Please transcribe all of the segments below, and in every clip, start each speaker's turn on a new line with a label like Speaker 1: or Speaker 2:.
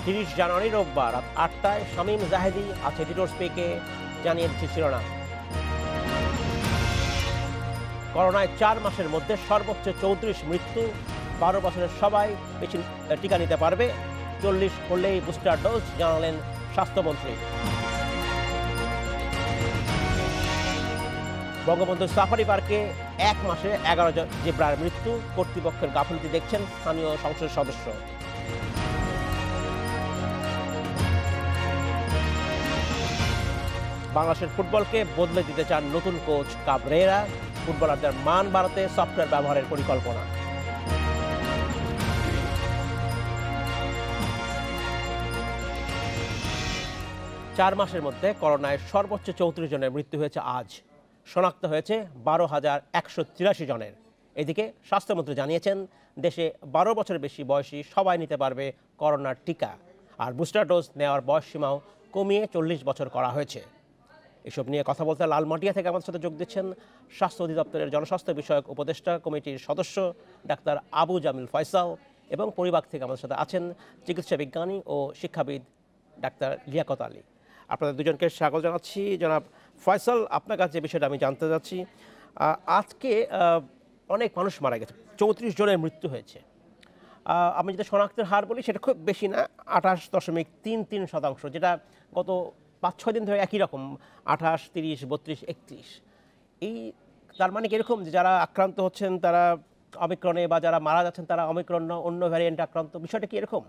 Speaker 1: জানুয়ারি রোববার রাত ৮টায় শামীম জাহেদি আছে ডিটোর স্পেকে জানিয়ে দিচ্ছে শিরোনাম। করোনায় ৪ মাসের মধ্যে সর্বোচ্চ ৩৪ মৃত্যু, ১২ বছরের সবাই বেশি টিকা নিতে পারবে, ৪০ হলেই বুস্টার ডোজ, জানালেন স্বাস্থ্যমন্ত্রী। বঙ্গবন্ধু সাফারি পার্কে ১ মাসে ১১ জেব্রার মৃত্যু, কর্তৃপক্ষের গাফিলতি দেখছেন স্থানীয় সংসদ সদস্য। বাংলাদেশের ফুটবলকে বদলে দিতে চান নতুন কোচ কাবরেরা, ফুটবলারদের মান বাড়াতে সফটওয়্যার ব্যবহারের পরিকল্পনা। চার মাসের মধ্যে করোনায় সর্বোচ্চ ৩৪ জনের মৃত্যু হয়েছে আজ, শনাক্ত হয়েছে ১২,১৮৩ জনের। এদিকে স্বাস্থ্যমন্ত্রী জানিয়েছেন দেশে ১২ বছরের বেশি বয়সী সবাই নিতে পারবে করোনার টিকা, আর বুস্টার ডোজ নেওয়ার বয়সসীমাও কমিয়ে ৪০ বছর করা হয়েছে। এসব নিয়ে কথা বলতে লালমাটিয়া থেকে আমাদের সাথে যোগ দিচ্ছেন স্বাস্থ্য অধিদপ্তরের জনস্বাস্থ্য বিষয়ক উপদেষ্টা কমিটির সদস্য ডাক্তার আবু জামিল ফয়সাল, এবং পরিবার থেকে আমাদের সাথে আছেন চিকিৎসা বিজ্ঞানী ও শিক্ষাবিদ ডাক্তার লিয়াকত আলী। আপনাদের দুজনকে স্বাগত জানাচ্ছি। জনাব ফয়সাল, আপনার কাছে যে বিষয়টা আমি জানতে চাচ্ছি, আজকে অনেক মানুষ মারা গেছে, ৩৪ জনের মৃত্যু হয়েছে। আমি যদি শনাক্তের হার বলি সেটা খুব বেশি না, ২৮.33%, যেটা গত ৫-৬ দিন ধরে একই রকম, ২৮, ৩০, ৩২, ৩১। এই তার মানে এরকম যে যারা আক্রান্ত হচ্ছেন তারা অমিক্রণে, বা যারা মারা যাচ্ছেন তারা অমিক্রণ অন্য ভ্যারিয়েন্টে আক্রান্ত, বিষয়টা কি এরকম?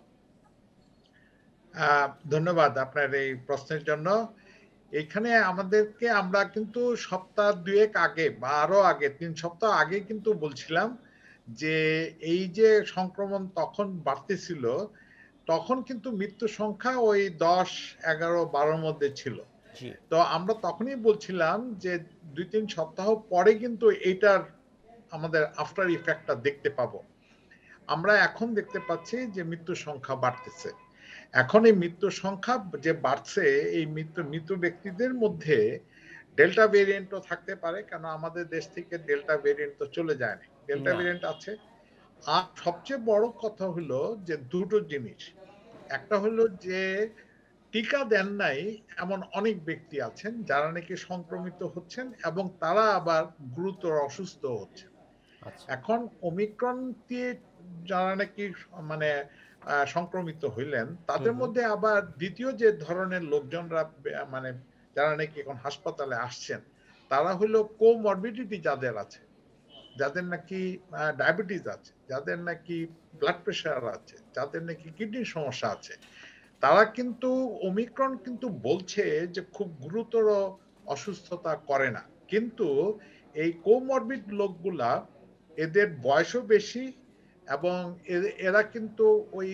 Speaker 2: ধন্যবাদ আপনার এই প্রশ্নের জন্য। এখানে আমরা কিন্তু সপ্তাহ ২ আগে বা আরো আগে ৩ সপ্তাহ আগে কিন্তু বলছিলাম যে এই যে সংক্রমণ তখন বাড়তেছিল, তখন কিন্তু মৃত্যু সংখ্যা ওই ১০, ১১, ১২ মধ্যে ছিল। তো আমরা তখনই বলছিলাম যে ২-৩ সপ্তাহ পরে কিন্তু এইটার আমাদের আফটার ইফেক্টটা দেখতে পাবো। আমরা এখন দেখতে পাচ্ছি যে মৃত্যু সংখ্যা বাড়তেছে। এখন এই মৃত্যুর সংখ্যা যে বাড়ছে, এই মৃত ব্যক্তিদের মধ্যে ডেল্টা ভেরিয়েন্টও থাকতে পারে, কেন আমাদের দেশ থেকে ডেল্টা ভেরিয়েন্ট তো চলে যায়নি, ডেল্টা ভেরিয়েন্ট আছে। আর সবচেয়ে বড় কথা হলো যে দুটো জিনিস, একটা হলো যে টিকা দেন নাই এমন অনেক ব্যক্তি আছেন যারা নাকি সংক্রমিত হচ্ছেন এবং তারা আবার গুরুতর অসুস্থ হচ্ছেন। এখন ওমিক্রন দিয়ে যারা নাকি মানে সংক্রমিত হইলেন, তাদের মধ্যে আবার দ্বিতীয় যে ধরনের লোকজনরা মানে যারা নাকি এখন হাসপাতালে আসছেন, তারা হলো কোমরবিডিটি যাদের আছে, যাদের নাকি ডায়াবেটিস আছে, যাদের নাকি ব্লাড প্রেশার আছে, যাদের নাকি কিডনির সমস্যা আছে, তারা কিন্তু ওমিক্রন কিন্তু বলছে যে খুব গুরুতর অসুস্থতা করে না, কিন্তু এই কোমরবিড লোকগুলা এদের বয়সও বেশি এবং এরা কিন্তু ওই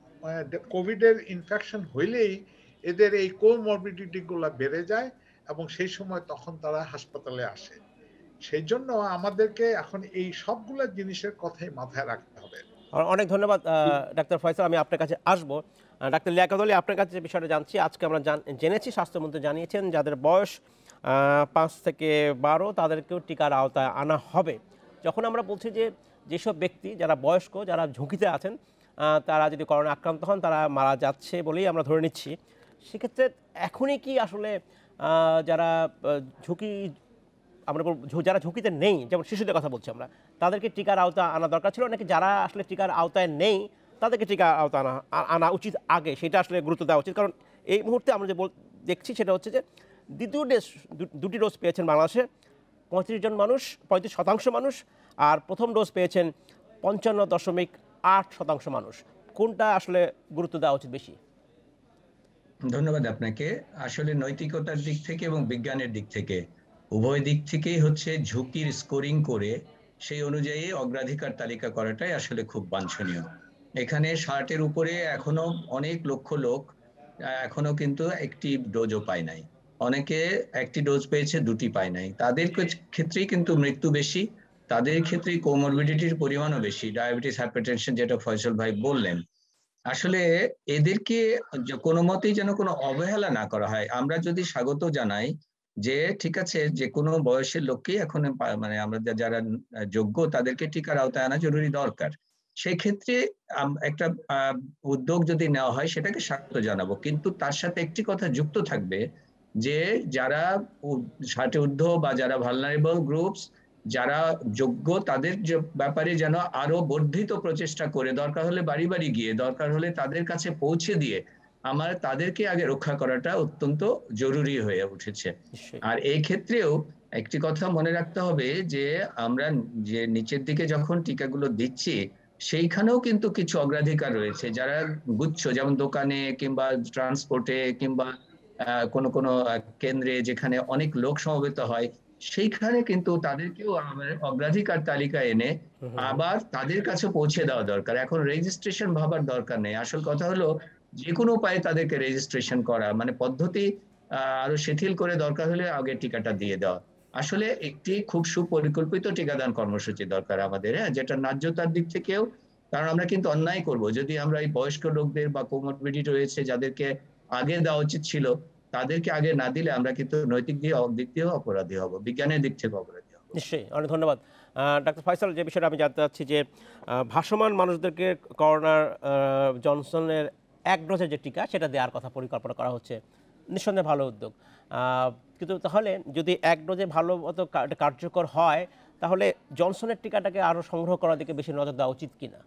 Speaker 2: কোভিডের ইনফেকশন হইলেই এদের এই কোমরবিডিটি গুলা বেড়ে যায় এবং সেই সময় তখন তারা হাসপাতালে আসে। সেই জন্য আমাদেরকে এখন এই সবগুলা জিনিসের কথাই মাথায় রাখতে হবে।
Speaker 1: অনেক ধন্যবাদ ডাক্তার ফয়সাল, আমি আপনার কাছে আসবো। ডাক্তার লিয়াকত আলী, আপনার কাছে যে বিষয়টা জানছি, আজকে আমরা জেনেছি স্বাস্থ্যমন্ত্রী জানিয়েছেন যাদের বয়স ৫ থেকে ১২ তাদেরকেও টিকার আওতায় আনা হবে। যখন আমরা বলছি যে যেসব ব্যক্তি যারা বয়স্ক, যারা ঝুঁকিতে আছেন, তারা যদি করোনা আক্রান্ত হন তারা মারা যাচ্ছে বলেই আমরা ধরে নিচ্ছি, সেক্ষেত্রে এখনই কি আসলে যারা ঝুঁকি, আমরা যারা ঝুঁকিতে নেই, যেমন শিশুদের কথা বলছি আমরা, তাদেরকে টিকার আওতায় আনা দরকার ছিল, নাকি যারা আসলে টিকার আওতায় নেই তাদেরকে টিকার আওতায় আনা উচিত আগে, সেটা আসলে গুরুত্ব দেওয়া উচিত? কারণ এই মুহূর্তে আমরা যে দেখছি সেটা হচ্ছে যে দুটি ডোজ পেয়েছেন বাংলাদেশে 35% মানুষ, আর প্রথম ডোজ পেয়েছেন 55.8% মানুষ। কোনটা আসলে গুরুত্ব দেওয়া উচিত বেশি?
Speaker 3: ধন্যবাদ আপনাকে। আসলে নৈতিকতার দিক থেকে এবং বিজ্ঞানের দিক থেকে উভয় দিক থেকেই হচ্ছে ঝুঁকির স্কোরিং করে সেই অনুযায়ী অগ্রাধিকার তালিকা করাটাই আসলে খুব বাঞ্ছনীয়। এখানে 60-এর উপরে এখনো অনেক লক্ষ লোক এখনো কিন্তু একটি ডোজও পায় নাই, অনেকে একটি ডোজ পেয়েছে, দুটি পায় নাই। তাদের ক্ষেত্রেই কিন্তু মৃত্যু বেশি, তাদের ক্ষেত্রে কোমরবিডিটির পরিমাণও বেশি, ডায়াবেটিস, হাইপারটেনশন, যেটা ফয়সাল ভাই বললেন। আসলে এদেরকে কোনো মতেই যেন কোনো অবহেলা না করা হয়। আমরা যদি স্বাগত জানাই যে ঠিক আছে, যে কোনো বয়সের লোককেই এখন মানে আমরা যারা যোগ্য তাদেরকে টিকার আওতায় আনা জরুরি দরকার, সেক্ষেত্রে একটা উদ্যোগ যদি নেওয়া হয় সেটাকে স্বাগত জানাবো, কিন্তু তার সাথে একটি কথা যুক্ত থাকবে যে যারা 60 ঊর্ধ্ব বা যারা ভালনারেবল গ্রুপস, যারা যোগ্য, তাদের ব্যাপারে যেন আরো বর্ধিত প্রচেষ্টা করে, দরকার হলে বাড়ি বাড়ি গিয়ে, দরকার হলে তাদের কাছে পৌঁছে দিয়ে তাদেরকে আগে রক্ষা করাটা অত্যন্ত জরুরি হয়ে উঠেছে।
Speaker 1: নিশ্চয়ই।
Speaker 3: আর এই ক্ষেত্রেও একটি কথা মনে রাখতে হবে যে আমরা যে নিচের দিকে যখন টিকাগুলো দিচ্ছি সেইখানেও কিন্তু কিছু অগ্রাধিকার রয়েছে, যারা গুচ্ছ, যেমন দোকানে কিংবা ট্রান্সপোর্টে কিংবা কোনো কোনো কেন্দ্রে যেখানে অনেক লোক সমবেত হয়, সেইখানে কিন্তু তাদেরকেও আমাদের অগ্রাধিকার তালিকা এনে আবার তাদের কাছে পৌঁছে দেওয়া দরকার। এখন রেজিস্ট্রেশন ভাবার দরকার নেই, আসল কথা হলো যে কোনো উপায়ে তাদেরকে রেজিস্ট্রেশন করা, মানে পদ্ধতি আরো শিথিল করে দরকার হলে আগে টিকাটা দিয়ে দেওয়া। আসলে একটি খুব সুপরিকল্পিত টিকাদান কর্মসূচি দরকার আমাদের, হ্যাঁ, যেটা ন্যায্যতার দিক থেকেও, কারণ আমরা কিন্তু অন্যায় করব যদি আমরা এই বয়স্ক লোকদের বা কোমরবিডিটি রয়েছে যাদেরকে আগে দেওয়া উচিত ছিল তাদেরকে আগে না দিলে আমরা কিন্তু নৈতিক দিক দিয়েও অপরাধী হব, বিজ্ঞানের দিক থেকে অপরাধী হব।
Speaker 1: নিশ্চয়ই, অনেক ধন্যবাদ। ডাক্তার ফয়সাল, যে বিষয়টা আমি জানতে চাচ্ছি যে ভাসমান মানুষদেরকে করোনার জনসনের 1 ডোজের যে টিকা সেটা দেওয়ার কথা পরিকল্পনা করা হচ্ছে, নিঃসন্দেহে ভালো উদ্যোগ। কিন্তু তাহলে যদি 1 ডোজে ভালো মতো কার্যকর হয়, তাহলে জনসনের টিকাটাকে আরও সংগ্রহ করার দিকে বেশি নজর দেওয়া উচিত কিনা?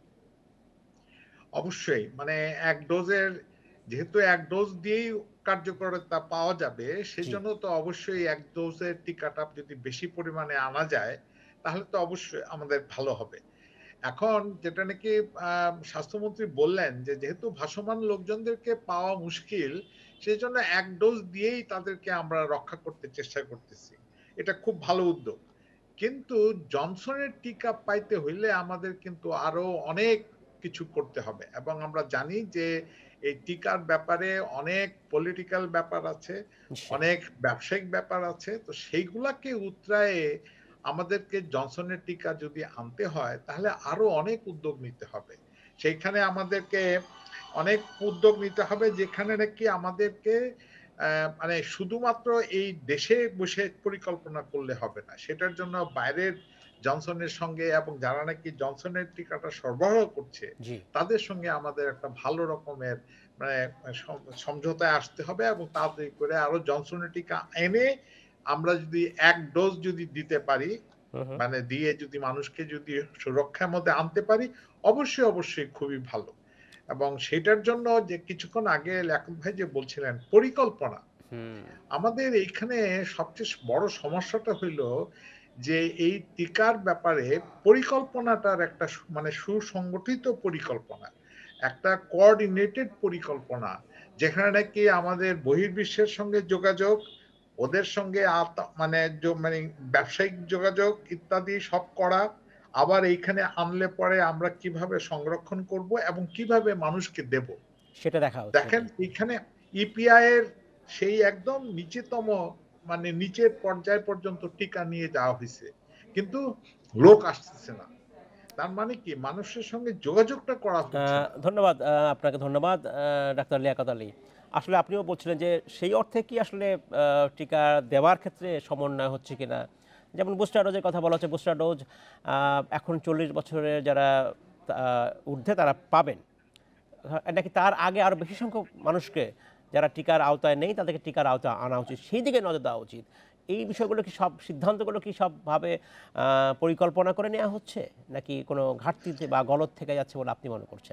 Speaker 2: অবশ্যই, মানে 1 ডোজের, যেহেতু 1 ডোজ দিয়েই কার্যকারিতা পাওয়া যাবে,
Speaker 1: জি।
Speaker 2: সেজন্য তো অবশ্যই 1 ডোজের টিকাটা যদি বেশি পরিমাণে আনা যায় তাহলে তো অবশ্যই আমাদের ভালো হবে। এখন যেটা নাকি স্বাস্থ্যমন্ত্রী বললেন যে যেহেতু ভাসমান লোকজনদেরকে পাওয়া মুশকিল, সেজন্য 1 ডোজ দিয়েই তাদেরকে আমরা রক্ষা করতে চেষ্টা করতেছি। এটা খুব ভালো উদ্যোগ। কিন্তু জনসনের টিকা পাইতে হইলে আমাদের কিন্তু আরো অনেক কিছু করতে হবে, এবং আমরা জানি যে এই টিকার ব্যাপারে অনেক পলিটিক্যাল ব্যাপার আছে,
Speaker 1: নিশ্চয়ই।
Speaker 2: অনেক ব্যবসায়িক ব্যাপার আছে। তো সেইগুলাকে উতরায়ে আমাদেরকে জনসনের টিকা যদি আনতে হয় তাহলে আরো অনেক উদ্যোগ নিতে হবে। সেইখানে আমাদেরকে অনেক উদ্যোগ নিতে হবে, যেখানে নাকি আমাদেরকে মানে শুধুমাত্র এই দেশে বসে পরিকল্পনা করলে হবে না, সেটার জন্য বাইরের জনসনের সঙ্গে এবং যারা নাকি জনসনের টিকাটা সরবরাহ করছে
Speaker 1: জি।
Speaker 2: তাদের সঙ্গে আমাদের একটা ভালো রকমের মানে সমঝোতায় আসতে হবে, এবং তাড়াতাড়ি করে আরো জনসনের টিকা এনে আমরা যদি 1 ডোজ যদি দিতে পারি, মানে দিয়ে যদি মানুষকে যদি সুরক্ষার মধ্যে আনতে পারি, অবশ্যই অবশ্যই খুবই ভালো। এবং সেটার জন্য যে কিছুক্ষণ আগে লেখক ভাই যে বলছিলেন পরিকল্পনা,
Speaker 1: হুম।
Speaker 2: আমাদের এইখানে সবচেয়ে বড় সমস্যাটা হইল যে এই টিকার ব্যাপারে পরিকল্পনাটার একটা মানে সুসংগঠিত পরিকল্পনা, একটা কোঅর্ডিনেটেড পরিকল্পনা, যেখানে নাকি আমাদের বহির্বিশ্বের সঙ্গে যোগাযোগ, ওদের সঙ্গে মানে মানে ব্যবসায়িক যোগাযোগ ইত্যাদি সব করা, আবার এইখানে আনলে পরে আমরা কিভাবে সংরক্ষণ করব এবং কিভাবে মানুষকে দেব।
Speaker 1: সেটা দেখা হচ্ছে।
Speaker 2: দেখেন
Speaker 1: জি।
Speaker 2: এখানে ইপিআই এর সেই একদম নিচেতম মানে নিচের পর্যায় পর্যন্ত টিকা নিয়ে যাওয়া হয়েছে, কিন্তু লোক আসতেছে না। তার মানে কি মানুষের সঙ্গে যোগাযোগটা করা হচ্ছে না।
Speaker 1: ধন্যবাদ, আপনাকে ধন্যবাদ, ডাক্তার লিয়াকত আলী। আসলে আপনিও বলছিলেন যে সেই অর্থে কি আসলে টিকা দেওয়ার ক্ষেত্রে সমন্বয় হচ্ছে কিনা? যেমন বুস্টার ডোজের কথা বলা হচ্ছে, বুস্টার ডোজ এখন 40 বছরের যারা ঊর্ধ্বে তারা পাবেন। নাকি তার আগে আরও বেশি সংখ্যক মানুষকে যারা টিকার আওতায় নেই তাদেরকে টিকার আওতায় আনা উচিত, সেই দিকে নজর দেওয়া উচিত। এই বিষয়গুলো কি সব সিদ্ধান্তগুলো কি সবভাবে পরিকল্পনা করে নেওয়া হচ্ছে, নাকি কোনো ঘাটতিতে বা গলদ থেকে যাচ্ছে বলে আপনি মনে করছেন?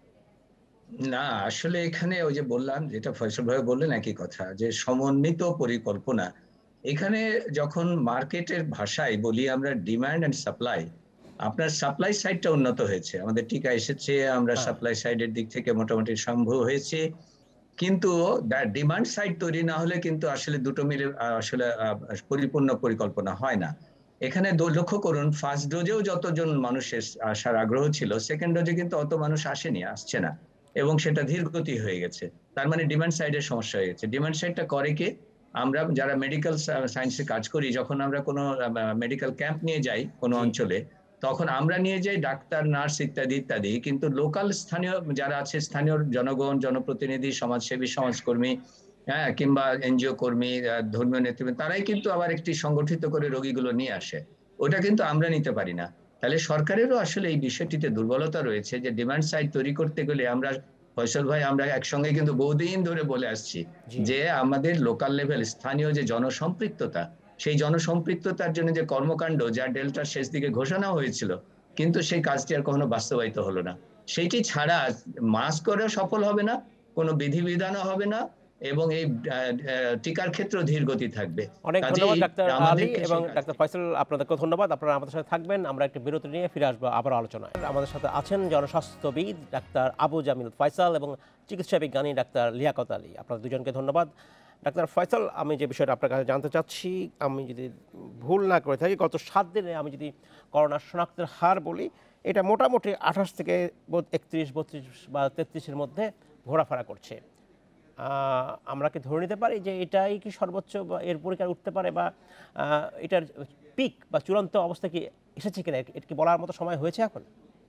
Speaker 3: না, আসলে এখানে ওই যে বললাম, যেটা ফয়সাল ভাই বললেন একই কথা, যে সমন্বিত পরিকল্পনা। এখানে যখন মার্কেটের ভাষায় বলি আমরা ডিমান্ড এন্ড সাপ্লাই, আপনার সাপ্লাই সাইডটা উন্নত হয়েছে, আমাদের টিকা এসেছে, আমরা
Speaker 1: হ্যাঁ।
Speaker 3: সাপ্লাই সাইডের দিক থেকে মোটামুটি সম্ভব হয়েছে, কিন্তু ডিমান্ড সাইড তৈরি না হলে কিন্তু আসলে দুটো মিলে আসলে পরিপূর্ণ পরিকল্পনা হয় না। এখানে লক্ষ্য করুন, ফার্স্ট ডোজেও যতজন মানুষের আসার আগ্রহ ছিল, সেকেন্ড ডোজে কিন্তু অত মানুষ আসছে না, এবং সেটা ধীর গতি হয়ে গেছে। তার মানে ডিমান্ড সাইডের সমস্যা হয়ে গেছে। ডিমান্ড সাইডটা করে কে? আমরা যারা মেডিকেল সায়েন্সে কাজ করি, যখন আমরা কোনো মেডিকেল ক্যাম্প নিয়ে যাই কোনো
Speaker 1: জি।
Speaker 3: অঞ্চলে, তখন আমরা নিয়ে যাই ডাক্তার, নার্স ইত্যাদি ইত্যাদি, কিন্তু লোকাল স্থানীয় যারা আছে, স্থানীয় জনগণ, জনপ্রতিনিধি, সমাজসেবী, সমাজকর্মী, হ্যাঁ, কিংবা এনজিও কর্মী, ধর্মীয় নেতৃবৃন্দ, তারাই কিন্তু আবার একটি সংগঠিত করে রোগীগুলো নিয়ে আসে। ওটা কিন্তু আমরা নিতে পারি না। তাহলে সরকারেরও আসলে এই বিষয়টিতে দুর্বলতা রয়েছে যে ডিমান্ড সাইড তৈরি করতে গেলে আমরা, ফয়সাল ভাই, আমরা একসঙ্গে কিন্তু বহুদিন ধরে বলে আসছি
Speaker 1: জি।
Speaker 3: যে আমাদের লোকাল লেভেল, স্থানীয় যে জনসম্পৃক্ততা, সেই জনসম্পৃক্ততার জন্য যে কর্মকাণ্ড যা ডেল্টার শেষ দিকে ঘোষণা হয়েছিল, কিন্তু সেই কাজটি আর কখনো বাস্তবায়িত হলো না। সেইটি ছাড়া মাস করে সফল হবে না, কোনো বিধিবিধানও হবে না, এবং এই টিকার ক্ষেত্রে ধীর গতি থাকবে।
Speaker 1: অনেক ধন্যবাদ
Speaker 3: কাজেই
Speaker 1: ডাক্তার আলী
Speaker 3: আমাদেরকে
Speaker 1: এবং
Speaker 3: সেই
Speaker 1: ডাক্তার
Speaker 3: কাজটি,
Speaker 1: ফয়সাল, আপনাদেরকে ধন্যবাদ। আপনারা আমাদের সাথে থাকবেন, আমরা একটি বিরতি নিয়ে ফিরে আসবো আবার আলোচনায়। আমাদের সাথে আছেন জনস্বাস্থ্যবিদ ডাক্তার আবু জামিল ফয়সাল এবং চিকিৎসা বিজ্ঞানী ডাক্তার লিয়াকত আলী। আপনাদের দুজনকে ধন্যবাদ। ডাক্তার ফয়সাল, আমি যে বিষয়টা আপনার কাছে জানতে চাচ্ছি, আমি যদি ভুল না করে থাকি, গত 7 দিনে আমি যদি করোনা শনাক্তের হার বলি, এটা মোটামুটি 28 থেকে 31, 32 বা 33-এর মধ্যে ঘোরাফেরা করছে। আমরা কি ধরে নিতে পারি যে এটাই কি সর্বোচ্চ বা এর পরিকার উঠতে পারে, বা এটার পিক বা চূড়ান্ত অবস্থা কি এসেছে কিনা, এটা কি বলার মতো সময় হয়েছে এখন?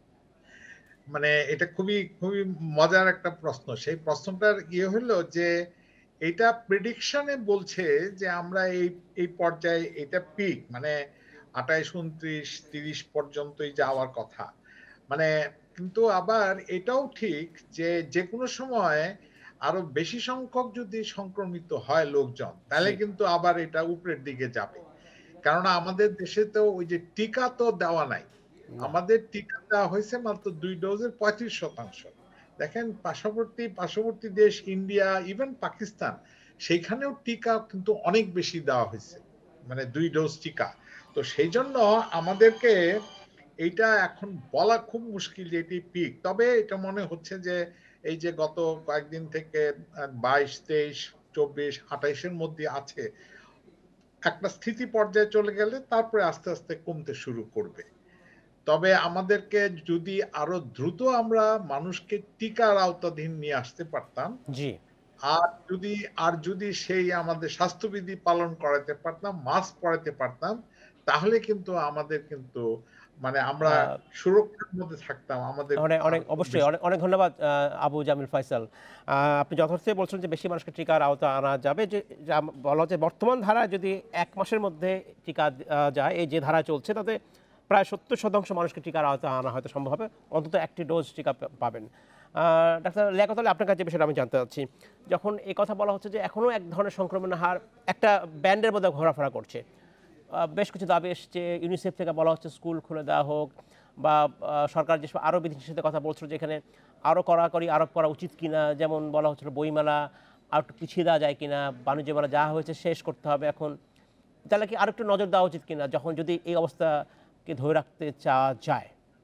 Speaker 2: মানে এটা খুবই খুবই মজার একটা প্রশ্ন। সেই প্রশ্নটার হলো যে এটা প্রেডিকশনে বলছে যে আমরা এই এই পর্যায়ে এটা পিক, মানে 28, 29, 30 পর্যন্তই যাওয়ার কথা। মানে কিন্তু আবার এটাও ঠিক যে যে কোনো সময় আরো বেশি সংখ্যক যদি সংক্রমিত হয় লোকজন, তাহলে
Speaker 1: জি।
Speaker 2: কিন্তু আবার এটা উপরের দিকে যাবে। কেননা আমাদের দেশে তো ওই যে টিকা তো দেওয়া নাই।
Speaker 1: না।
Speaker 2: আমাদের টিকা দেওয়া হয়েছে মাত্র 2 ডোজের 35%। দেখেন পার্শ্ববর্তী দেশ ইন্ডিয়া, ইভেন পাকিস্তান, সেইখানেও টিকা কিন্তু অনেক বেশি দেওয়া হয়েছে, মানে 2 ডোজ টিকা। তো সেই জন্য আমাদেরকে এইটা এখন বলা খুব মুশকিল যে এটি পিক। তবে এটা মনে হচ্ছে যে এই যে গত কয়েকদিন থেকে 22, 23, 24, 28 এর মধ্যে আছে, একটা স্থিতি পর্যায়ে চলে গেলে তারপরে আস্তে আস্তে কমতে শুরু করবে। তবে আমাদেরকে যদি আরো দ্রুত আমরা মানুষকে টিকার আওতাধীন নিয়ে আসতে পারতাম,
Speaker 1: জি।
Speaker 2: আর যদি সেই আমাদের স্বাস্থ্যবিধি পালন করাতে পারতাম, মাস্ক পরাতে পারতাম, তাহলে কিন্তু আমাদের কিন্তু মানে আমরা
Speaker 1: আহ,
Speaker 2: সুরক্ষার মধ্যে থাকতাম। আমাদের
Speaker 1: অনেক
Speaker 2: আর
Speaker 1: অনেক
Speaker 2: খুব
Speaker 1: অবশ্যই
Speaker 2: বেশি
Speaker 1: অনেক অনেক ধন্যবাদ আবু জামিল ফয়সাল। আপনি যথার্থই বলছেন যে বেশি মানুষকে টিকার আওতা আনা যাবে, যে বলা হচ্ছে বর্তমান ধারায় যদি 1 মাসের মধ্যে টিকা যায়, এই যে ধারা চলছে তাতে প্রায় 70% মানুষকে টিকার আওতা আনা হয়তো সম্ভব হবে, অন্তত একটি ডোজ টিকা পাবেন। ডাক্তার লিয়াকত আলী, আপনার কাছে বিষয়টা আমি জানতে চাচ্ছি, যখন এই কথা বলা হচ্ছে যে এখনও এক ধরনের সংক্রমণের হার একটা ব্যান্ডের মধ্যে ঘোরাফেরা করছে, বেশ কিছু দাবি এসছে, ইউনিসেফ থেকে বলা হচ্ছে স্কুল খুলে দেওয়া হোক, বা সরকার যেসব আরও বিধিনিষেধের কথা বলছিল যে এখানে আরও কড়াকড়ি আরোপ করা উচিত কিনা, যেমন বলা হচ্ছিল বইমেলা আর একটু পিছিয়ে দেওয়া যায় কিনা, বাণিজ্য মেলা যা হয়েছে শেষ করতে হবে এখন, তাহলে কি আরেকটু নজর দেওয়া উচিত কিনা যখন যদি এই অবস্থাকে ধরে রাখতে চাওয়া যায়?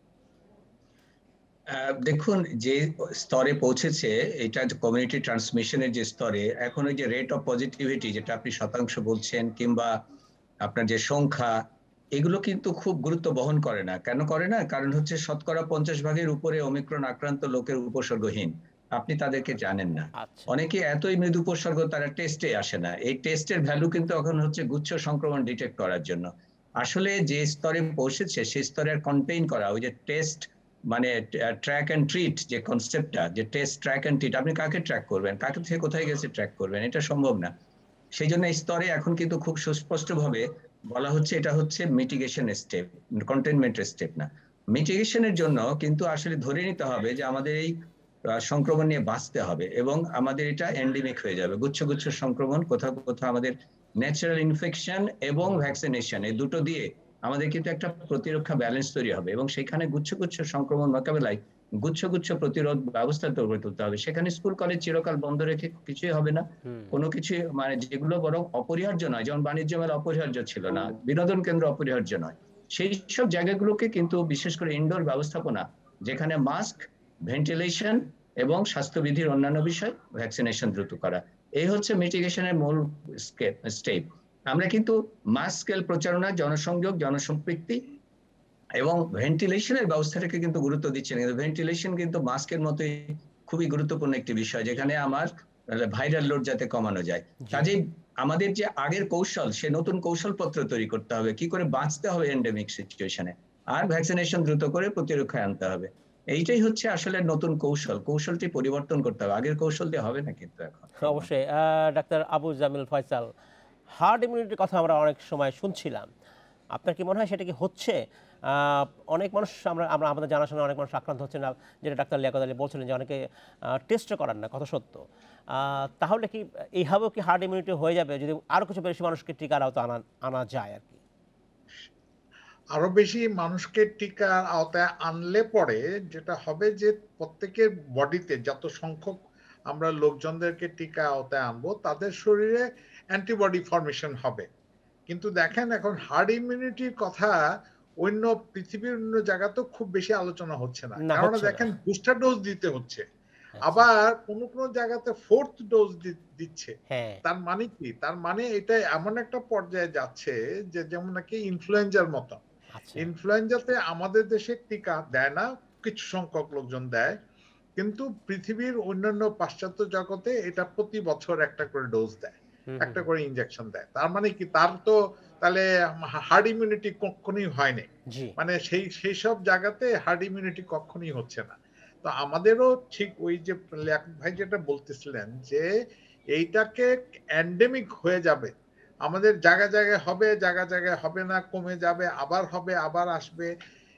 Speaker 3: দেখুন, যে স্তরে পৌঁছেছে এটা, কমিউনিটি ট্রান্সমিশনের যে স্তরে, এখন ওই যে রেট অফ পজিটিভিটি যেটা আপনি শতাংশ বলছেন, কিংবা আপনার যে সংখ্যা, এগুলো কিন্তু খুব গুরুত্ব বহন করে না। কেন করে না? কারণ হচ্ছে 50% উপরে ওমিক্রন আক্রান্ত লোকের উপসর্গহীন, আপনি তাদেরকে জানেন না।
Speaker 1: আচ্ছা।
Speaker 3: অনেকে এতই মৃদু উপসর্গ, তারা টেস্টে আসে না। এই টেস্টের ভ্যালু কিন্তু এখন হচ্ছে গুচ্ছ সংক্রমণ ডিটেক্ট করার জন্য। আসলে যে স্তরে পৌঁছেছে সেই স্তরে কন্টেইন করা, ওই যে টেস্ট, মানে ট্র্যাক অ্যান্ড ট্রিট যে কনসেপ্টটা, যে টেস্ট, ট্র্যাক অ্যান্ড ট্রিট, আপনি কাকে ট্র্যাক করবেন, কাকে থেকে কোথায় গেছে ট্র্যাক করবেন, এটা সম্ভব না। সেই জন্য এই স্তরে এখন কিন্তু খুব সুস্পষ্টভাবে বলা হচ্ছে এটা হচ্ছে মিটিগেশন স্টেপ, কন্টেইনমেন্ট স্টেপ না। মিটিগেশনের জন্য কিন্তু আসলে ধরে নিতে হবে যে আমাদের এই সংক্রমণ নিয়ে বাঁচতে হবে, এবং আমাদের এটা এন্ডেমিক হয়ে যাবে, গুচ্ছ গুচ্ছ সংক্রমণ। কোথাও কোথাও আমাদের ন্যাচারাল ইনফেকশন এবং ভ্যাকসিনেশন, এই দুটো দিয়ে আমাদের কিন্তু একটা প্রতিরক্ষা ব্যালেন্স তৈরি হবে, এবং সেখানে গুচ্ছ গুচ্ছ সংক্রমণ মোকাবেলায় গুচ্ছ গুচ্ছ প্রতিরোধ ব্যবস্থা তৈরি তুলতে হবে। সেখানে স্কুল কলেজ চিরকাল বন্ধ রেখে কিছুই হবে না।
Speaker 1: হুম।
Speaker 3: কোনো কিছু, মানে যেগুলো বরং অপরিহার্য নয়, যেমন বাণিজ্য মেলা অপরিহার্য ছিল না, বিনোদন কেন্দ্র অপরিহার্য নয়, সেই সব জায়গাগুলোকে কিন্তু বিশেষ করে ইনডোর ব্যবস্থাপনা, যেখানে মাস্ক, ভেন্টিলেশন এবং স্বাস্থ্যবিধির অন্যান্য বিষয়, ভ্যাকসিনেশন দ্রুত করা, এই হচ্ছে মিটিগেশনের মূল স্টেপ। আমরা কিন্তু মাস স্কেল প্রচারণা, জনসংযোগ, জনসম্পৃক্তি এবং ভেন্টিলেশনের ব্যবস্থাটাকে কিন্তু গুরুত্ব দিচ্ছে না। কিন্তু ভেন্টিলেশন কিন্তু মাস্কের মতোই খুবই গুরুত্বপূর্ণ একটি বিষয়, যেখানে আমার ভাইরাল লোড যাতে কমানো যায়।
Speaker 1: জি।
Speaker 3: কাজেই আমাদের যে আগের কৌশল, সে নতুন কৌশলপত্র তৈরি করতে হবে, কি করে বাঁচতে হবে এন্ডেমিক সিচুয়েশনে, আর ভ্যাকসিনেশন দ্রুত করে প্রতিরক্ষায় আনতে হবে। এইটাই হচ্ছে আসলে নতুন কৌশল। কৌশলটি পরিবর্তন করতে হবে, আগের কৌশল দিয়ে হবে না কিন্তু এখন এই মুহূর্তে।
Speaker 1: অবশ্যই। ডাক্তার আবু জামিল ফয়সাল, হার্ড ইমিউনিটির কথা আমরা অনেক সময় শুনছিলাম, আপনার কি মনে হয় সেটা কি হচ্ছে? আহ, অনেক মানুষ আমরা আমরা আমাদের জানাশোনা অনেক মানুষ আক্রান্ত হচ্ছে না, যেটা ডাক্তার লিয়াকত আলী বলছিলেন যে অনেকে টেস্টও করান না, কথা সত্য। তাহলে কি এইভাবেও কি হার্ড ইমিউনিটি হয়ে যাবে যদি আরও কিছু বেশি মানুষকে টিকার আওতা আনা আনা যায় আর কি?
Speaker 2: আরো বেশি মানুষকে টিকার আওতায় আনলে পরে যেটা হবে যে প্রত্যেকের বডিতে যত সংখ্যক আমরা লোকজনদেরকে টিকা আওতায় আনবো তাদের শরীরে অ্যান্টিবডি ফর্মেশন হবে। কিন্তু দেখেন এখন হার্ড ইমিউনিটির কথা অন্য পৃথিবীর অন্য জায়গাতেও খুব বেশি আলোচনা হচ্ছে না,
Speaker 1: না,
Speaker 2: কেননা
Speaker 1: হচ্ছে না।
Speaker 2: দেখেন বুস্টার ডোজ দিতে হচ্ছে,
Speaker 1: আচ্ছা।
Speaker 2: আবার কোন কোন জায়গাতে ফোর্থ ডোজ দিচ্ছে।
Speaker 1: হ্যাঁ।
Speaker 2: তার মানে কি, তার মানে এটা এমন একটা পর্যায়ে যাচ্ছে যে যেমন নাকি ইনফ্লুয়েঞ্জার মতো।
Speaker 1: আচ্ছা।
Speaker 2: ইনফ্লুয়েঞ্জাতে আমাদের দেশে টিকা দেয় না, কিছু সংখ্যক লোকজন দেয়, কিন্তু পৃথিবীর অন্যান্য পাশ্চাত্য জগতে এটা প্রতি বছর একটা করে ডোজ দেয়,
Speaker 1: হুম, হুম,
Speaker 2: একটা
Speaker 1: হুম।
Speaker 2: করে ইনজেকশন দেয়। তার মানে কি, তার তো তাহলে হার্ড ইমিউনিটি কখনোই হয়নি,
Speaker 1: জি।
Speaker 2: মানে সেই সেই সব জায়গাতে হার্ড ইমিউনিটি কখনোই হচ্ছে না। তো আমাদেরও ঠিক ওই যে লিয়াকত ভাই যেটা বলতেছিলেন যে এইটাকে এন্ডেমিক হয়ে যাবে, আমাদের জায়গা জায়গায় হবে, জায়গা জায়গায় হবে না, কমে যাবে, আবার হবে, আবার আসবে।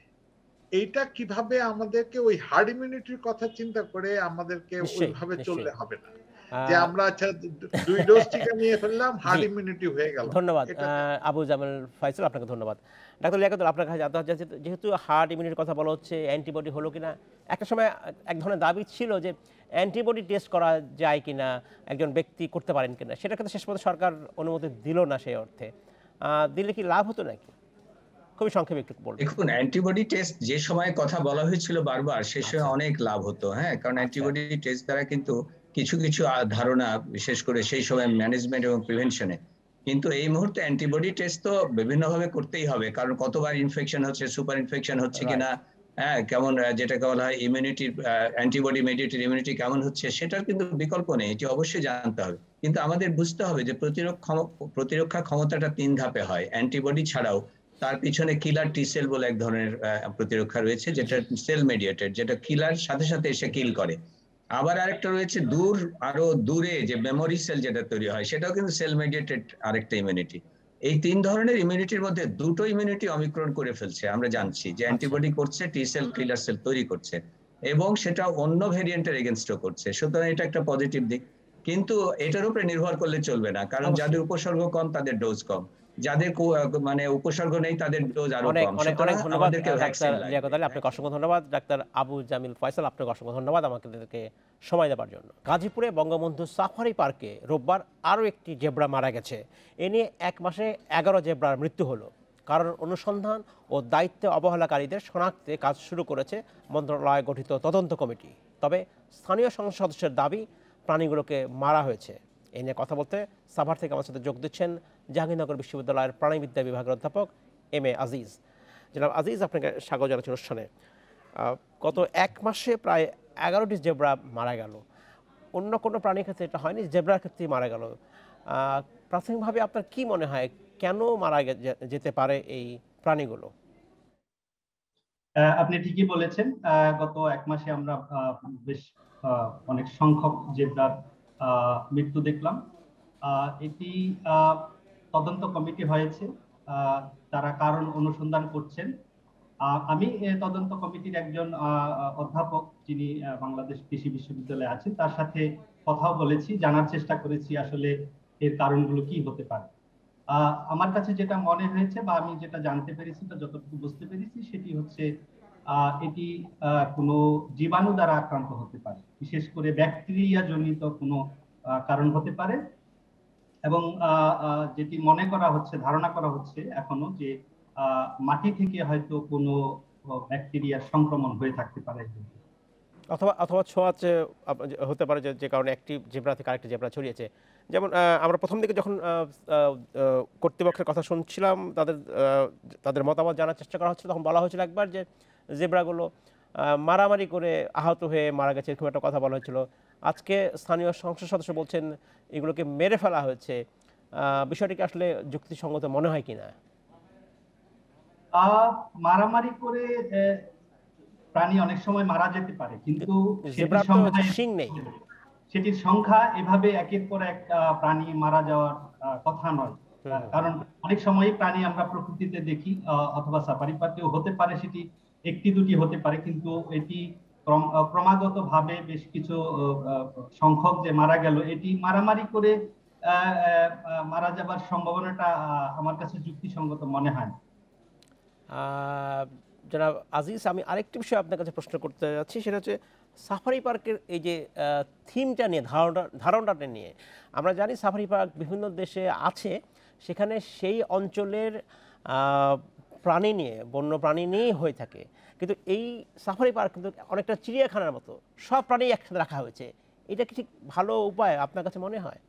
Speaker 2: এইটা কিভাবে আমাদেরকে ওই হার্ড ইমিউনিটির কথা চিন্তা করে আমাদেরকে
Speaker 1: নিশ্চয়ই,
Speaker 2: ওইভাবে
Speaker 1: নিশ্চয়ই।
Speaker 2: চললে হবে না যে
Speaker 1: আহ,
Speaker 2: আমরা আচ্ছা 2 ডোজ টিকা নিয়ে ফেললাম,
Speaker 1: জি,
Speaker 2: হার্ড ইমিউনিটি হয়ে গেল।
Speaker 1: ধন্যবাদ
Speaker 2: এটা
Speaker 1: আবু জামাল ফাইসাল, আপনাকে ধন্যবাদ। ডাক্তার লিয়াকত আপনার কাছে জানতে চাচ্ছি, যেহেতু হার্ড ইমিউনিটির কথা বলা হচ্ছে, অ্যান্টিবডি হলো কিনা, একটা সময় এক ধরনের দাবি ছিল যে অ্যান্টিবডি টেস্ট করা যায় কিনা, একজন ব্যক্তি করতে পারেন কিনা, সেটা কিন্তু শেষ পর্যন্ত সরকার অনুমতি দিল না সেই অর্থে। দিলে কি লাভ হতো নাকি? খুবই সংক্ষেপে একটু বলবেন।
Speaker 3: দেখুন, অ্যান্টিবডি টেস্ট যে সময় কথা বলা হয়েছিল বারবার, সে সময়
Speaker 1: আচ্ছা।
Speaker 3: অনেক লাভ হতো। হ্যাঁ, কারণ
Speaker 1: আচ্ছা।
Speaker 3: অ্যান্টিবডি টেস্ট দ্বারা কিন্তু কিছু কিছু ধারণা, বিশেষ করে সেই সময় ম্যানেজমেন্ট এবং প্রিভেনশনে। কিন্তু এই মুহূর্তে অ্যান্টিবডি টেস্ট তো বিভিন্নভাবে করতেই হবে, কারণ কতবার ইনফেকশন হচ্ছে, সুপার ইনফেকশন হচ্ছে কিনা,
Speaker 1: রাইট।
Speaker 3: হ্যাঁ কেমন, যেটাকে বলা হয় ইমিউনিটির, অ্যান্টিবডি মেডিয়েটেড ইমিউনিটি কেমন হচ্ছে, সেটার কিন্তু বিকল্প নেই, এটি অবশ্যই জানতে হবে। কিন্তু আমাদের বুঝতে হবে যে প্রতিরক্ষা ক্ষমতাটা 3 ধাপে হয়। অ্যান্টিবডি ছাড়াও তার পিছনে কিলার টি সেল বলে এক ধরনের প্রতিরক্ষা রয়েছে, যেটা
Speaker 1: জি।
Speaker 3: সেল মেডিয়েটেড, যেটা কিলার সাথে সাথে এসে কিল করে। আবার আরেকটা রয়েছে দূর, আরো দূরে যে মেমোরি সেল যেটা তৈরি হয়, সেটাও কিন্তু সেল মেডিয়েটেড আরেকটা ইমিউনিটি। এই 3 ধরনের ইমিউনিটির মধ্যে দুটো ইমিউনিটি অমিক্রন করে ফেলছে, আমরা জানছি যে
Speaker 1: আচ্ছা।
Speaker 3: অ্যান্টিবডি করছে, টি সেল কিলার সেল তৈরি করছে, এবং সেটা অন্য ভেরিয়েন্টের এগেনস্টও করছে। সুতরাং এটা একটা পজিটিভ দিক। কিন্তু এটার উপরে নির্ভর করলে চলবে না, কারণ যাদের
Speaker 1: অবশ্যই।
Speaker 3: উপসর্গ কম তাদের ডোজ কম, যাদের মানে উপসর্গ নেই তাদের ডোজ আরো
Speaker 1: অনেক
Speaker 3: কম।
Speaker 1: অনেক অনেক
Speaker 3: সুতরাং
Speaker 1: ধন্যবাদ
Speaker 3: আমাদেরকে
Speaker 1: ডাক্তার
Speaker 3: ভ্যাকসিন
Speaker 1: লিয়াকত
Speaker 3: লাগবে।
Speaker 1: আলী, আপনাকে অসংখ্য ধন্যবাদ। ডাক্তার আবু জামিল ফয়সাল, আপনাকে অসংখ্য ধন্যবাদ আমাদেরকে সময় দেওয়ার জন্য। গাজীপুরে বঙ্গবন্ধু সাফারি পার্কে রোববার আরও একটি জেব্রা মারা গেছে। এ নিয়ে 1 মাসে 11 জেব্রার মৃত্যু হলো। কারণ অনুসন্ধান ও দায়িত্বে অবহেলাকারীদের শনাক্তে কাজ শুরু করেছে মন্ত্রণালয় গঠিত তদন্ত কমিটি। তবে স্থানীয় সংসদ সদস্যের দাবি প্রাণীগুলোকে মারা হয়েছে। এ নিয়ে কথা বলতে সাভার থেকে আমার সাথে যোগ দিচ্ছেন জাহাঙ্গীরনগর বিশ্ববিদ্যালয়ের প্রাণীবিদ্যা বিভাগের অধ্যাপক এম.এ. আজিজ। জনাব আজিজ, আপনাকে স্বাগত জানাচ্ছি অনুষ্ঠানে। গত 1 মাসে প্রায় 11টি জেব্রা মারা গেল। অন্য কোনো প্রাণীর ক্ষেত্রে এটা হয়নি, জেব্রার ক্ষেত্রেই মারা গেল। প্রাথমিকভাবে আপনার কি মনে হয় কেন মারা যেতে পারে এই প্রাণীগুলো?
Speaker 4: আপনি ঠিকই বলেছেন। গত 1 মাসে আমরা বেশ অনেক সংখ্যক জেব্রার মৃত্যু দেখলাম। এটি তদন্ত কমিটি হয়েছে, তারা কারণ অনুসন্ধান করছেন। আমি তদন্ত কমিটির একজন অধ্যাপক, যিনি বাংলাদেশ কৃষি বিশ্ববিদ্যালয়ে আছেন, তার সাথে কথাও বলেছি, জানার চেষ্টা করেছি আসলে এর কারণগুলো কি হতে পারে। আমার কাছে যেটা মনে হয়েছে বা আমি যেটা জানতে পেরেছি বা যতটুকু বুঝতে পেরেছি, সেটি হচ্ছে এটি কোনো জীবাণু দ্বারা আক্রান্ত হতে পারে, বিশেষ করে ব্যাকটেরিয়া জনিত কোনো কারণ হতে পারে। এবং যেটি মনে করা হচ্ছে, ধারণা করা হচ্ছে এখনো, যে মাটি থেকে হয়তো কোনো ব্যাকটেরিয়ার সংক্রমণ হয়ে থাকতে পারে।
Speaker 1: অথবা অথবা ছোঁয়াচে হতে পারে, যে কারণে একটি জেব্রা থেকে আরেকটি জেব্রা ছড়িয়েছে। যেমন আমরা প্রথম দিকে যখন কর্তৃপক্ষের কথা শুনছিলাম, তাদের মতামত জানার চেষ্টা করা হচ্ছিল, তখন বলা হয়েছিল একবার যে জেব্রাগুলো মারামারি করে আহত হয়ে মারা গেছে, এরকম একটা কথা বলা হয়েছিল। আজকে স্থানীয় সংসদ সদস্য বলছেন এগুলোকে মেরে ফেলা হয়েছে। বিষয়টিকে আসলে যুক্তিসঙ্গত মনে হয় কিনা?
Speaker 4: মারামারি করে প্রাণী অনেক সময় মারা যেতে পারে, কিন্তু সেটির
Speaker 1: জেব্রার তো
Speaker 4: সংখ্যা
Speaker 1: শিং নেই।
Speaker 4: সেটির সংখ্যা এভাবে একের পর এক প্রাণী মারা যাওয়ার কথা নয়। কারণ অনেক সময় প্রাণী আমরা প্রকৃতিতে দেখি অথবা সাফারি পার্কেও হতে পারে, সেটি একটি দুটি হতে পারে, কিন্তু এটি ক্রমাগত ভাবে বেশ কিছু সংখ্যক যে মারা গেল, এটি মারামারি করে মারা যাবার সম্ভাবনাটা আমার কাছে যুক্তিসঙ্গত মনে হয় না।
Speaker 1: জনাব আজিজ, আমি আরেকটি বিষয় আপনার কাছে প্রশ্ন করতে যাচ্ছি, সেটা হচ্ছে সাফারি পার্কের এই যে থিমটা নিয়ে, ধারণাটা নিয়ে। আমরা জানি সাফারি পার্ক বিভিন্ন দেশে আছে, সেখানে সেই অঞ্চলের প্রাণী নিয়ে, বন্য প্রাণী নিয়েই হয়ে থাকে, কিন্তু এই সাফারি পার্ক কিন্তু অনেকটা চিড়িয়াখানার মতো, সব প্রাণী একসাথে রাখা হয়েছে। এটা কি ঠিক ভালো উপায় আপনার কাছে মনে হয়?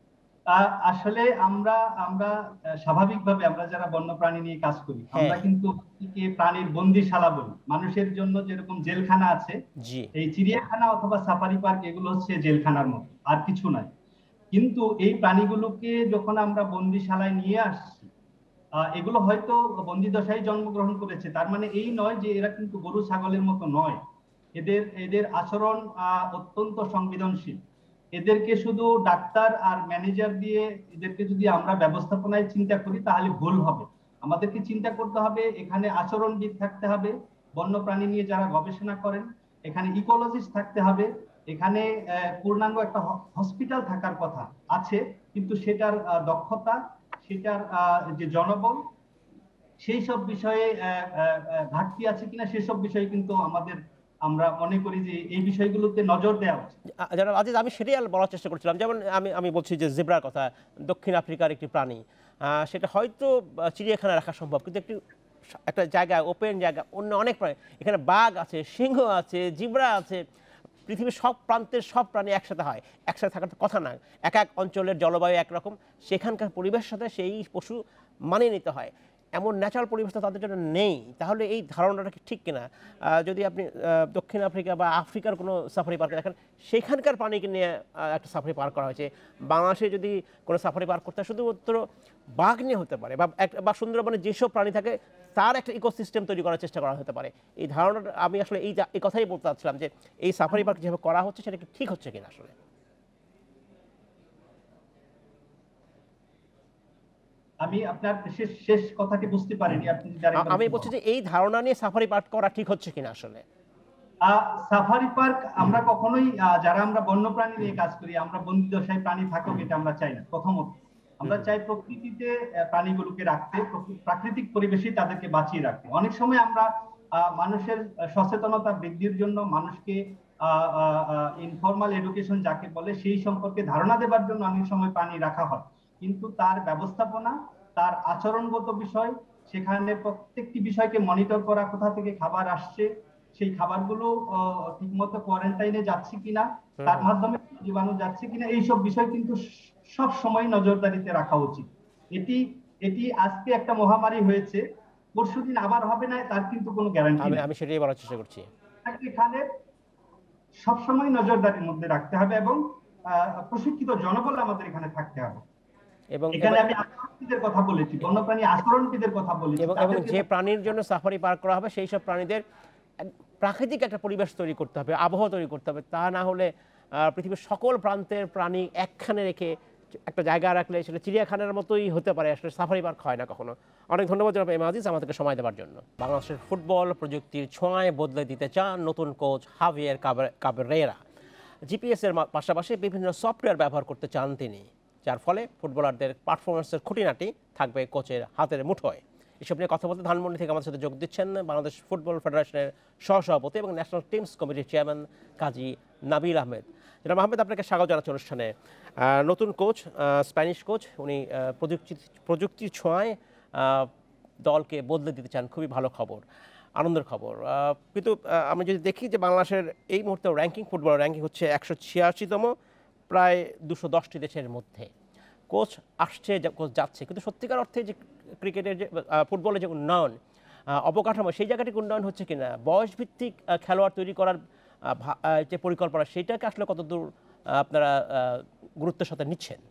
Speaker 4: আসলে আমরা আমরা স্বাভাবিকভাবে আমরা যারা বন্যপ্রাণী নিয়ে কাজ করি, আমরা কিন্তু প্রাণীর বন্দিশালা বলি। মানুষের জন্য যেরকম জেলখানা আছে, এই চিড়িয়াখানা অথবা সাফারি পার্ক এগুলো হচ্ছে জেলখানার মতো, আর কিছু নাই। কিন্তু এই প্রাণীগুলোকে যখন আমরা বন্দিশালায় নিয়ে আসছি, এগুলো হয়তো বন্দি দশায় জন্মগ্রহণ করেছে, তার মানে এই নয় যে এরা কিন্তু গরু ছাগলের মতো নয়। এদের আচরণ অত্যন্ত সংবেদনশীল। এদেরকে শুধু ডাক্তার আর ম্যানেজার দিয়ে এদেরকে যদি আমরা ব্যবস্থাপনায় চিন্তা করি তাহলে ভুল হবে। আমাদেরকে চিন্তা করতে হবে, এখানে আচরণবিদ থাকতে হবে, বন্যপ্রাণী নিয়ে যারা গবেষণা করেন, এখানে ইকোলজিস্ট থাকতে হবে, এখানে পূর্ণাঙ্গ একটা হসপিটাল থাকার কথা আছে, কিন্তু সেটার দক্ষতা, সেটার যে জনবল, সেই সব বিষয়ে ঘাটতি আছে কিনা সেসব বিষয়ে কিন্তু আমরা মনে করি যে এই বিষয়গুলোতে নজর দেওয়া উচিত।
Speaker 1: জনাব আজিজ, আমি সেটাই বলার চেষ্টা করছিলাম। যেমন আমি বলছি যে জেব্রার কথা, দক্ষিণ আফ্রিকার একটি প্রাণী, সেটা হয়তো চিড়িয়াখানা রাখা সম্ভব, কিন্তু একটা জায়গায়, ওপেন জায়গা, অন্য অনেক প্রাণী, এখানে বাঘ আছে, সিংহ আছে, জিব্রা আছে, পৃথিবীর সব প্রান্তের সব প্রাণী একসাথে হয়, একসাথে থাকার কথা না। এক এক অঞ্চলের জলবায়ু একরকম, সেখানকার পরিবেশের সাথে সেই পশু মানিয়ে নিতে হয়, এমন ন্যাচারাল পরিবেশ তো তাদের জন্য নেই। তাহলে এই ধারণাটা কি ঠিক কিনা? যদি আপনি দক্ষিণ আফ্রিকা বা আফ্রিকার কোনো সাফারি পার্কে দেখেন, সেখানকার প্রাণীকে নিয়ে একটা সাফারি পার্ক করা হয়েছে। বাংলাদেশে যদি কোনো সাফারি পার্ক করতে হয়, শুধুমাত্র বাঘ নিয়ে হতে পারে, বা সুন্দরবনে যেসব প্রাণী থাকে তার একটা ইকোসিস্টেম তৈরি করার চেষ্টা করা হতে পারে। এই ধারণাটা আমি আসলে এই কথাই বলতে চাচ্ছিলাম, যে এই সাফারি পার্ক যেভাবে করা হচ্ছে সেটা কি ঠিক হচ্ছে কিনা আসলে।
Speaker 4: আমি আপনার শেষ কথাটি বুঝতে পারিনি, আপনি
Speaker 1: আমি বলছি যে এই ধারণা নিয়ে সাফারি পার্ক করা ঠিক হচ্ছে কিনা আসলে।
Speaker 4: সাফারি পার্ক আমরা কখনোই, যারা আমরা বন্যপ্রাণী নিয়ে কাজ করি, আমরা বন্দি দশায় প্রাণী থাকুক এটা আমরা চাই না। প্রথমত আমরা চাই প্রকৃতিতে প্রাণীগুলোকে রাখতে, প্রাকৃতিক পরিবেশে তাদেরকে বাঁচিয়ে রাখতে। অনেক সময় আমরা মানুষের সচেতনতা বৃদ্ধির জন্য, মানুষকে ইনফরমাল এডুকেশন যাকে বলে, সেই সম্পর্কে ধারণা দেবার জন্য অনেক সময় প্রাণী রাখা হয়, কিন্তু তার ব্যবস্থাপনা, তার আচরণগত বিষয়, সেখানে প্রত্যেকটি বিষয়কে মনিটর করা, কোথা থেকে খাবার আসছে, সেই খাবারগুলো ঠিকমতো কোয়ারেন্টাইনে যাচ্ছে কিনা, তার মাধ্যমে জীবাণু যাচ্ছে কিনা, এইসব বিষয় কিন্তু সব সময় নজরদারিতে রাখা উচিত। এটি আজকে একটা মহামারী হয়েছে, পরশুদিন আবার হবে না, তার কিন্তু কোনো গ্যারান্টি নেই।
Speaker 1: আমি সেটাই বলার চেষ্টা করছি।
Speaker 4: এখানে সবসময় নজরদারির মধ্যে রাখতে হবে, এবং প্রশিক্ষিত জনবল আমাদের এখানে থাকতে হবে। এবং এখানে আমি আচরণবিদের কথা বলেছি, বন্যপ্রাণী আচরণবিদের কথা বলেছি,
Speaker 1: এবং যে প্রাণীর জন্য সাফারি পার্ক করা হবে সেই সব প্রাণীদের প্রাকৃতিক একটা পরিবেশ তৈরি করতে হবে, আবহাওয়া তৈরি করতে হবে। তা না হলে পৃথিবীর সকল প্রান্তের প্রাণী একখানে রেখে একটা জায়গা রাখলে সেটা চিড়িয়াখানার মতোই হতে পারে, আসলে সাফারি পার্ক হয় না কখনো। অনেক ধন্যবাদ জনাব এম আজিজ আমাদেরকে সময় দেওয়ার জন্য। বাংলাদেশের ফুটবল প্রযুক্তির ছোঁয়ায় বদলে দিতে চান নতুন কোচ হাভিয়ের কাবরেরা। জিপিএস এর পাশাপাশি বিভিন্ন সফটওয়্যার ব্যবহার করতে চান তিনি, যার ফলে ফুটবলারদের পারফরমেন্সের খুঁটিনাটি থাকবে কোচের হাতের মুঠোয়। এসব নিয়ে কথা বলতে ধানমন্ডি থেকে আমাদের সাথে যোগ দিচ্ছেন বাংলাদেশ ফুটবল ফেডারেশনের সহসভাপতি এবং ন্যাশনাল টিমস কমিটির চেয়ারম্যান কাজী নাবিল আহমেদ। জনাব আহমেদ, আপনাকে স্বাগত জানাচ্ছি অনুষ্ঠানে। নতুন কোচ, স্প্যানিশ কোচ, উনি প্রযুক্তির ছোঁয়ায় দলকে বদলে দিতে চান, খুবই ভালো খবর, আনন্দের খবর। কিন্তু আমি যদি দেখি যে বাংলাদেশের এই মুহূর্তে র্যাঙ্কিং, ফুটবল র্যাঙ্কিং হচ্ছে 186তম, প্রায় 210টি দেশের মধ্যে। কোচ আসছে, কোচ যাচ্ছে, কিন্তু সত্যিকার অর্থে যে ক্রিকেটের যে ফুটবলের যে উন্নয়ন, অবকাঠামো, সেই জায়গাটি উন্নয়ন হচ্ছে কিনা, বয়সভিত্তিক খেলোয়াড় তৈরি করার যে পরিকল্পনা, সেইটাকে আসলে কতদূর আপনারা গুরুত্বের সাথে নিচ্ছেন?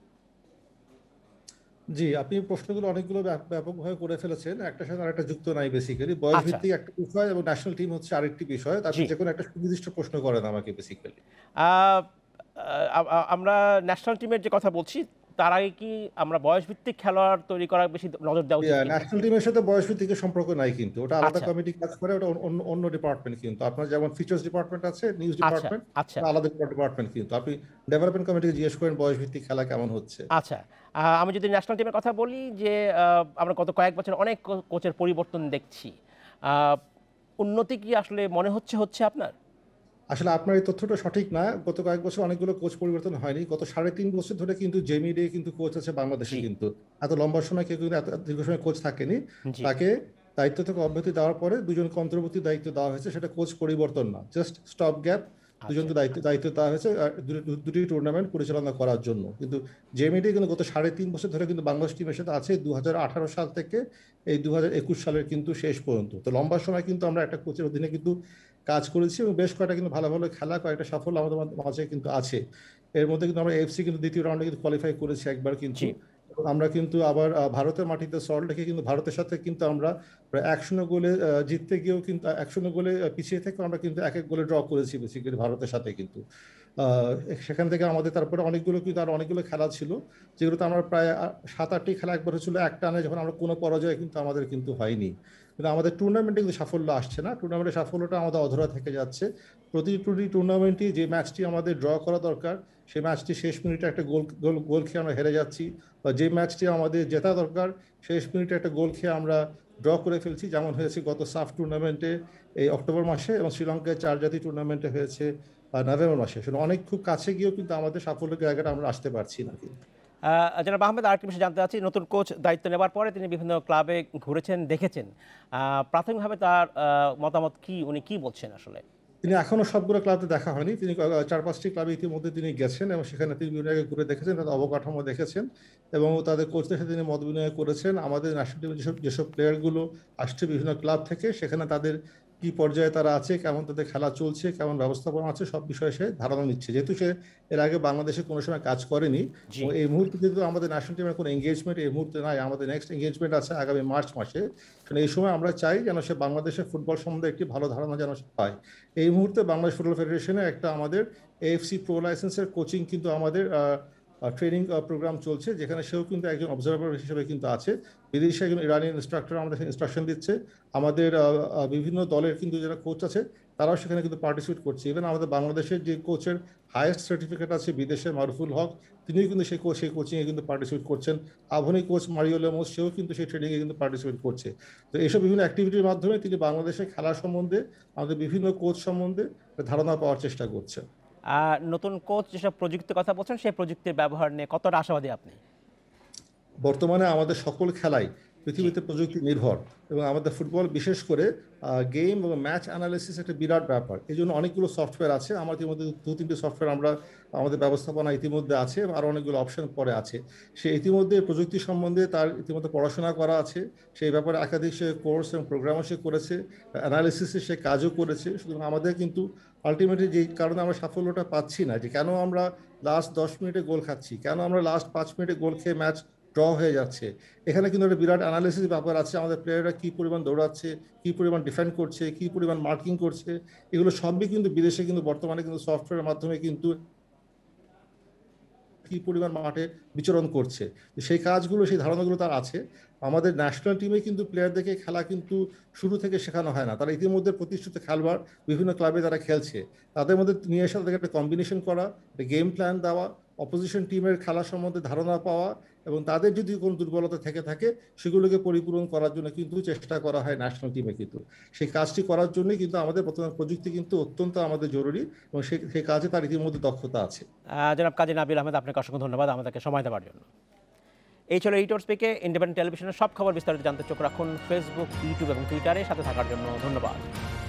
Speaker 5: জি, আপনি প্রশ্নগুলো অনেকগুলো ব্যাপকভাবে করে ফেলেছেন, একটা সাথে আরেকটা যুক্ত নাই। বেসিক্যালি বয়স ভিত্তিক একটা বিষয় এবং ন্যাশনাল টিম হচ্ছে আরেকটি বিষয়। আপনি যে কোনো একটা সুনির্দিষ্ট প্রশ্ন করেন আমাকে। বেসিক্যালি
Speaker 1: আমরা ন্যাশনাল টিমের যে কথা বলছি, তার আগে কি আমরা বয়সভিত্তিক খেলোয়াড় তৈরি করার বেশি নজর দেওয়া উচিত কিনা?
Speaker 5: ন্যাশনাল টিমের সাথে বয়সভিত্তিকের সম্পর্ক নাই, কিন্তু ওটা আলাদা
Speaker 1: আচ্ছা
Speaker 5: কমিটি কাজ করে, ওটা অন্য ডিপার্টমেন্ট। কিন্তু আপনার যেমন ফিচার্স ডিপার্টমেন্ট আছে, নিউজ
Speaker 1: আচ্ছা
Speaker 5: ডিপার্টমেন্ট,
Speaker 1: আচ্ছা
Speaker 5: আলাদা ডিপার্টমেন্ট। কিন্তু আপনি ডেভেলপমেন্ট কমিটিকে জিজ্ঞেস করেন বয়সভিত্তিক খেলা কেমন হচ্ছে।
Speaker 1: আচ্ছা আমি যদি ন্যাশনাল টিমের কথা বলি, যে আমরা গত কয়েক বছর অনেক কোচের পরিবর্তন দেখছি, আহ, উন্নতি কি আসলে মনে হচ্ছে আপনার?
Speaker 5: আসলে আপনার এই তথ্যটা সঠিক না। গত কয়েক বছর অনেকগুলো কোচ পরিবর্তন হয়নি। গত 3.5 বছর ধরে কিন্তু জেমি ডে কিন্তু কোচ আছে বাংলাদেশে।
Speaker 1: জি
Speaker 5: কিন্তু এত লম্বা সময় কেউ কিন্তু এত দীর্ঘ সময় কোচ থাকেনি।
Speaker 1: জি
Speaker 5: তাকে দায়িত্ব থেকে অব্যাহতি দেওয়ার পরে দুজনকে অন্তর্বর্তী দায়িত্ব দেওয়া হয়েছে, সেটা কোচ পরিবর্তন না, জাস্ট স্টপ গ্যাপ।
Speaker 1: আচ্ছা
Speaker 5: দুজনকে দায়িত্ব দেওয়া হয়েছে দুটি টুর্নামেন্ট পরিচালনা করার জন্য। কিন্তু জেমি ডে কিন্তু গত 3.5 বছর ধরে কিন্তু বাংলাদেশ টিমের সাথে আছে 2018 সাল থেকে এই 2021 সালের কিন্তু শেষ পর্যন্ত। তো লম্বা সময় কিন্তু আমরা একটা কোচের অধীনে কিন্তু কাজ করেছি, এবং বেশ কয়েকটা কিন্তু ভালো ভালো খেলা, কয়েকটা সাফল্য আমাদের মাঝে কিন্তু আছে। এর মধ্যে কিন্তু আমরা এফসি কিন্তু দ্বিতীয় রাউন্ডে কিন্তু কোয়ালিফাই করেছি একবার কিন্তু।
Speaker 1: জি
Speaker 5: এবং আমরা কিন্তু আবার ভারতের মাটিতে সল্ট লেকে কিন্তু ভারতের সাথে কিন্তু আমরা প্রায় 1-0 গোলে জিততে গিয়েও কিন্তু 1-0 গোলে পিছিয়ে থেকে আমরা কিন্তু 1-1 গোলে ড্র করেছি বেসিক্যালি ভারতের সাথে কিন্তু। আহ, সেখান থেকে আমাদের তারপরে অনেকগুলো কিন্তু আর অনেকগুলো খেলা ছিল, যেগুলোতে আমরা প্রায় 7-8টি খেলা একবার হচ্ছিল এক টানে, যখন আমরা কোনো পরাজয় কিন্তু আমাদের কিন্তু হয়নি। কিন্তু আমাদের টুর্নামেন্টে কিন্তু সাফল্য আসছে না, টুর্নামেন্টের সাফল্যটা আমাদের অধরা থেকে যাচ্ছে। প্রতিটি টুর্নামেন্টই যে ম্যাচটি আমাদের ড্র করা দরকার, সেই ম্যাচটি শেষ মিনিটে একটা গোল খেয়ে আমরা হেরে যাচ্ছি, বা যে ম্যাচটি আমাদের জেতা দরকার শেষ মিনিটে একটা গোল খেয়ে আমরা ড্র করে ফেলছি, যেমন হয়েছে গত সাফ টুর্নামেন্টে এই অক্টোবর মাসে, এবং শ্রীলঙ্কায় 4 জাতি টুর্নামেন্টে হয়েছে নভেম্বর মাসে। সেটা অনেক খুব কাছে গিয়েও কিন্তু আমাদের সাফল্যের জায়গাটা আমরা আসতে পারছি না কিন্তু।
Speaker 1: জনাব আহমেদ, আরেকটি বিষয় জানতে চাচ্ছি, নতুন কোচ দায়িত্ব নেবার পরে তিনি বিভিন্ন ক্লাবে ঘুরেছেন, দেখেছেন, প্রাথমিকভাবে তার মতামত কি, উনি কি বলছেন আসলে?
Speaker 5: তিনি এখনো সবগুলো ক্লাবে দেখা হয়নি, তিনি 4-5টি ক্লাবে ইতিমধ্যে তিনি গেছেন, এবং সেখানে তিনি বিভিন্ন জায়গায় ঘুরে দেখেছেন, তাদের অবকাঠামো দেখেছেন, এবং তাদের কোচদের সাথে তিনি মত বিনিময় করেছেন। আমাদের ন্যাশনাল টিমের যেসব প্লেয়ারগুলো আসছে বিভিন্ন ক্লাব থেকে, সেখানে তাদের কি পর্যায়ে তারা আছে, কেমন তাদের খেলা চলছে, কেমন ব্যবস্থাপনা আছে, সব বিষয়ে সে ধারণা নিচ্ছে, যেহেতু সে এর আগে বাংলাদেশে কোনো সময় কাজ করেনি।
Speaker 1: জি
Speaker 5: এবং এই মুহূর্তে যেহেতু আমাদের ন্যাশনাল টিমের কোনো এঙ্গেজমেন্ট এই মুহূর্তে নাই, আমাদের নেক্সট এঙ্গেজমেন্ট আছে আগামী মার্চ মাসে। কারণ এই সময় আমরা চাই যেন সে বাংলাদেশের ফুটবল সম্বন্ধে একটি ভালো ধারণা যেন সে পায়। এই মুহূর্তে বাংলাদেশ ফুটবল ফেডারেশনে একটা আমাদের এএফসি প্রো লাইসেন্সের কোচিং কিন্তু আমাদের ট্রেনিং প্রোগ্রাম চলছে, যেখানে সেও কিন্তু একজন অবজারভার হিসেবে কিন্তু আছে। বিদেশি একজন ইরানিয়ান ইনস্ট্রাক্টর আমাদের ইনস্ট্রাকশন দিচ্ছে। আমাদের বিভিন্ন দলের কিন্তু যারা কোচ আছে তারাও সেখানে কিন্তু পার্টিসিপেট করছে। ইভেন আমাদের বাংলাদেশের যে কোচের হাইয়েস্ট সার্টিফিকেট আছে বিদেশের মারুফুল হক, তিনিও কিন্তু সেই কোচিংয়ে কিন্তু পার্টিসিপেট করছেন। আধুনিক কোচ মারিও লেমোস, সেও কিন্তু সেই ট্রেনিংয়ে কিন্তু পার্টিসিপেট করছে। তো এইসব বিভিন্ন অ্যাক্টিভিটির মাধ্যমে তিনি বাংলাদেশের খেলা সম্বন্ধে, আমাদের বিভিন্ন কোচ সম্বন্ধে ধারণা পাওয়ার চেষ্টা করছেন।
Speaker 1: নতুন কোচ যেসব প্রযুক্তির কথা বলছেন, সেই প্রযুক্তির ব্যবহার নিয়ে কতটা আশাবাদী আপনি?
Speaker 5: বর্তমানে আমাদের সকল খেলাই
Speaker 1: জি
Speaker 5: পৃথিবীতে প্রযুক্তি নির্ভর, এবং আমাদের ফুটবল বিশেষ করে গেম এবং ম্যাচ অ্যানালিসিস একটা বিরাট ব্যাপার। এই জন্য অনেকগুলো সফটওয়্যার আছে, আমাদের মধ্যে 2-3টি সফটওয়্যার আমরা আমাদের ব্যবস্থাপনা ইতিমধ্যে আছে, এবং আরও অনেকগুলো অপশন পরে আছে। সে ইতিমধ্যে প্রযুক্তি সম্বন্ধে তার ইতিমধ্যে পড়াশোনা করা আছে, সেই ব্যাপারে একাধিক সে কোর্স এবং প্রোগ্রামও সে করেছে, অ্যানালিসিসে সে কাজও করেছে। সুতরাং আমাদের কিন্তু আলটিমেটলি যেই কারণে আমরা সাফল্যটা পাচ্ছি না, যে কেন আমরা লাস্ট 10 মিনিটে গোল খাচ্ছি, কেন আমরা লাস্ট 5 মিনিটে গোল খেয়ে ম্যাচ ড্র হয়ে যাচ্ছে, এখানে কিন্তু একটা বিরাট অ্যানালিসিস ব্যাপার আছে। আমাদের প্লেয়াররা কি পরিমাণ দৌড়াচ্ছে, কি পরিমাণ ডিফেন্ড করছে, কি পরিমাণ মার্কিং করছে, এগুলো সবই কিন্তু বিদেশে কিন্তু বর্তমানে কিন্তু সফটওয়্যারের মাধ্যমে কিন্তু কি পরিমাণ মাঠে বিচরণ করছে, সেই কাজগুলো, সেই ধারণাগুলো তার আছে। আমাদের ন্যাশনাল টিমে কিন্তু প্লেয়ারদেরকে খেলা কিন্তু শুরু থেকে শেখানো হয় না, তারা ইতিমধ্যে প্রতিষ্ঠিত খেলোয়াড়, বিভিন্ন ক্লাবে তারা খেলছে, তাদের মধ্যে নিয়ে এসে তাদেরকে একটা কম্বিনেশন করা, একটা গেম প্ল্যান দেওয়া, অপোজিশন টিমের খেলা সম্বন্ধে ধারণা পাওয়া, এবং তাদের যদি কোনো দুর্বলতা থেকে থাকে সেগুলোকে পরিপূরণ করার জন্য কিন্তু চেষ্টা করা হয় ন্যাশনাল টিমে। কিন্তু সেই কাজটি করার জন্যই কিন্তু আমাদের বর্তমান প্রযুক্তি কিন্তু অত্যন্ত আমাদের জরুরি, এবং সেই কাজে তার ইতিমধ্যে দক্ষতা আছে।
Speaker 1: জনাব কাজী নাবিল আহমেদ, আপনাকে অসংখ্য ধন্যবাদ আমাদেরকে সময় দেওয়ার জন্য। এই ছিল ইউটিউব স্পিকে। ইন্ডিপেন্ডেন্ট টেলিভিশনের সব খবর বিস্তারিত জানতে চোখ রাখুন ফেসবুক, ইউটিউব এবং টুইটারে। সাথে থাকার জন্য ধন্যবাদ।